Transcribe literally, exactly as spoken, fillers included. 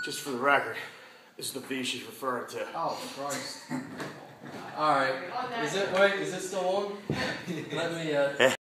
Just for the record, this is the V she's referring to. Oh, Christ. Alright. Is it, wait, is it still on? Let me, uh...